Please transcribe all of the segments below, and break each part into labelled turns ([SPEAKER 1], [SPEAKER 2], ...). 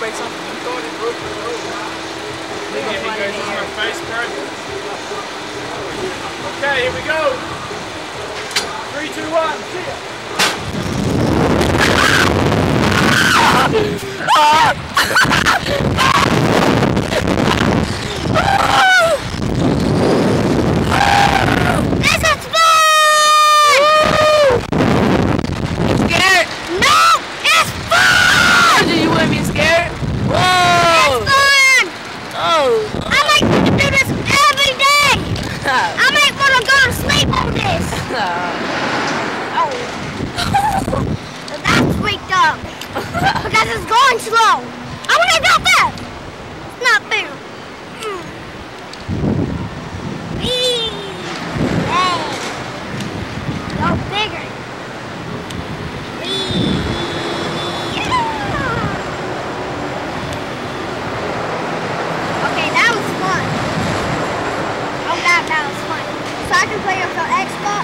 [SPEAKER 1] break something? You thought it broke the road. Yeah, he goes on my face, bro. Okay, here we go. 3, 2, 1. See ya.
[SPEAKER 2] This is fun!
[SPEAKER 1] You scared?
[SPEAKER 2] No! It's fun!
[SPEAKER 1] You wouldn't be scared? Whoa!
[SPEAKER 2] It's fun!
[SPEAKER 1] Oh!
[SPEAKER 2] I might do this every day! I might want to go to sleep on this! Oh. That's freaked up. Because it's going slow. I want to go fast. It's not fair. Whee! Hey. Go bigger. Whee! Yeah. Okay, that was fun. Oh God, that was fun. So I can play with the Xbox?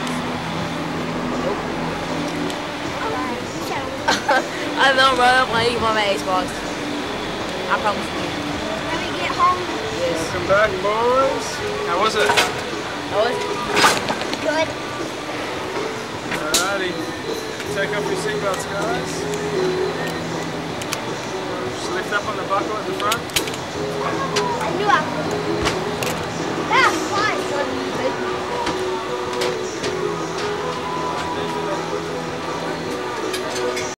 [SPEAKER 1] I don't run up when I eat my Xbox. I promise you.
[SPEAKER 2] When we get home?
[SPEAKER 1] Yes.
[SPEAKER 3] Welcome back, boys. How was it?
[SPEAKER 1] How was it?
[SPEAKER 2] Good.
[SPEAKER 3] Alrighty. Take off your seatbelts, guys. Just lift up on the buckle at the front.
[SPEAKER 2] I knew I